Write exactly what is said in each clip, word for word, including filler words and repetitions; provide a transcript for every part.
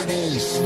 Tucanes.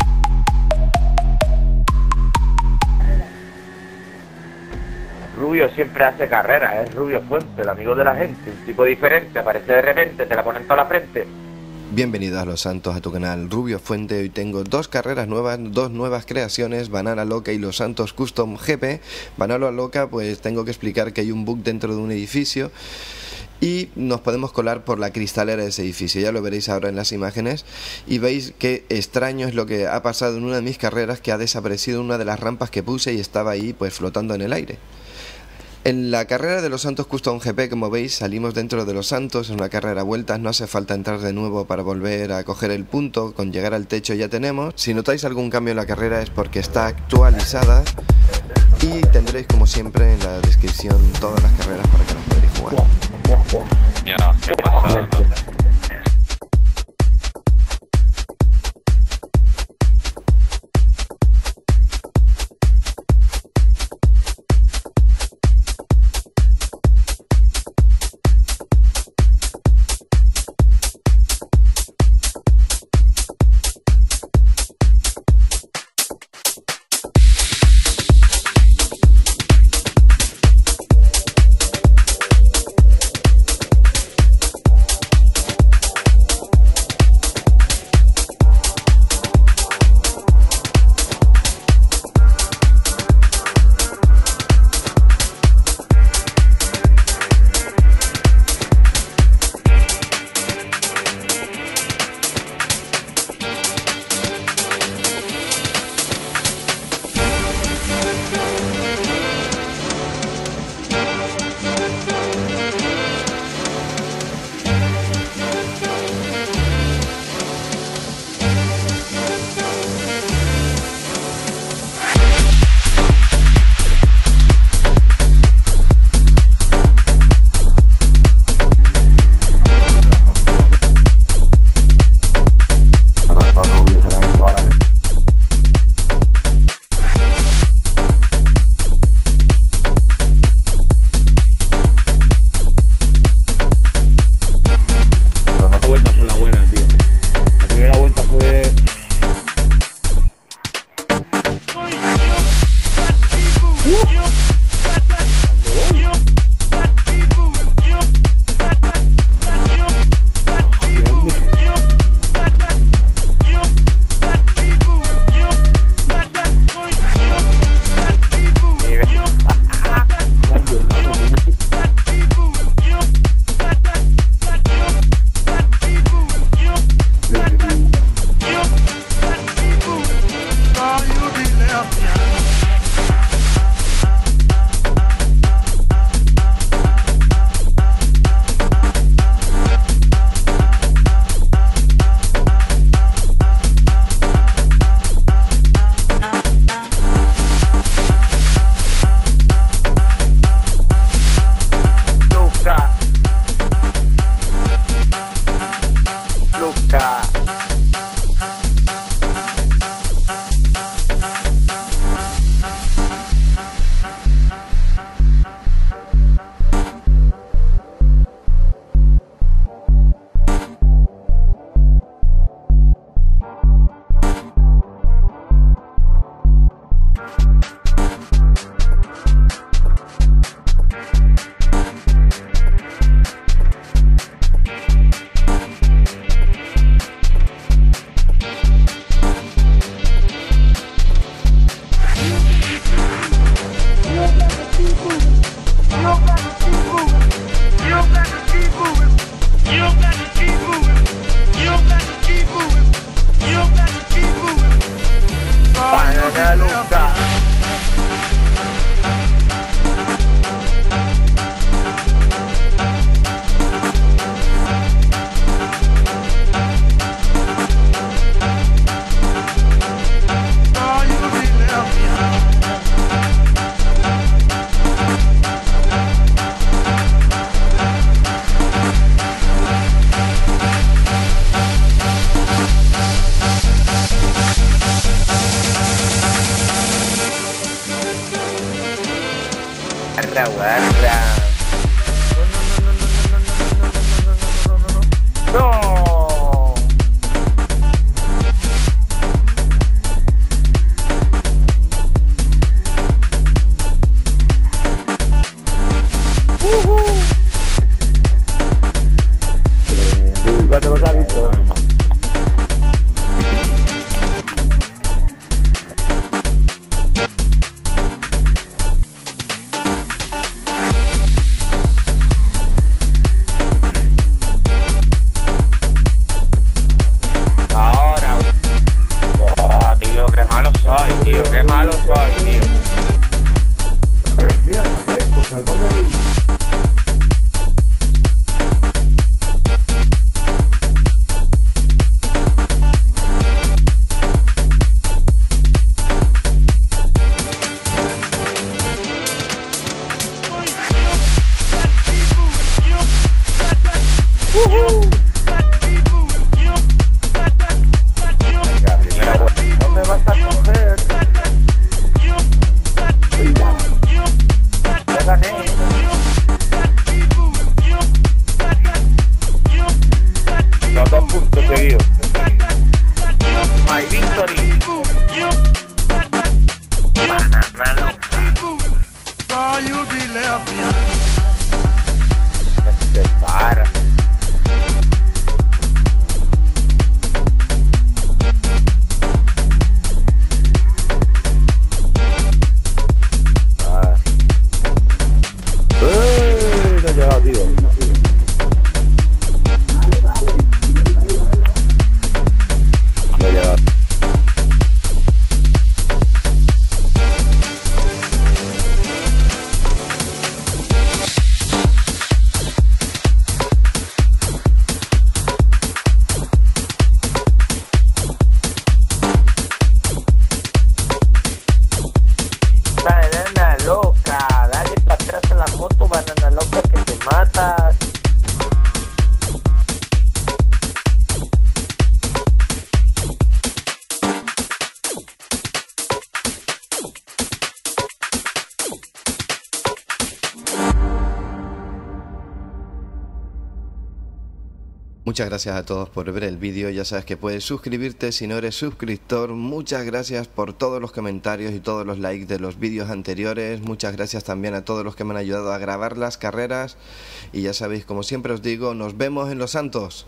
Rubio siempre hace carrera, es Rubio Fuente, el amigo de la gente, un tipo diferente, aparece de repente, te la ponen toda la frente. Bienvenidos a Los Santos, a tu canal Rubio Fuente. Hoy tengo dos carreras nuevas, dos nuevas creaciones, Banana Loca y Los Santos Custom G P. Banana Loca, pues tengo que explicar que hay un bug dentro de un edificio y nos podemos colar por la cristalera de ese edificio. Ya lo veréis ahora en las imágenes y veis qué extraño es lo que ha pasado en una de mis carreras, que ha desaparecido una de las rampas que puse y estaba ahí pues flotando en el aire. En la carrera de Los Santos Custom G P, como veis, salimos dentro de Los Santos, es una carrera a vueltas, no hace falta entrar de nuevo para volver a coger el punto, con llegar al techo ya tenemos. Si notáis algún cambio en la carrera es porque está actualizada y tendréis como siempre en la descripción todas las carreras para que las podáis jugar. Ya, ¿qué pasa? guarra, guarra. No, no, no, no, no, no, no, no, no, no. tío. My victory. Banana loca. Este para. Ah. ¡Eh! No he llegado, tío. No he llegado. Banana loca, dale para atrás a la moto, banana loca, que te matas. Muchas gracias a todos por ver el vídeo, ya sabes que puedes suscribirte si no eres suscriptor. Muchas gracias por todos los comentarios y todos los likes de los vídeos anteriores. Muchas gracias también a todos los que me han ayudado a grabar las carreras. Y ya sabéis, como siempre os digo, nos vemos en Los Santos.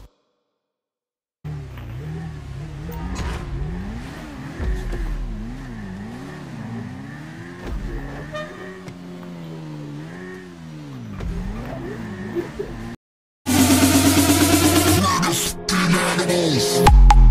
Animals.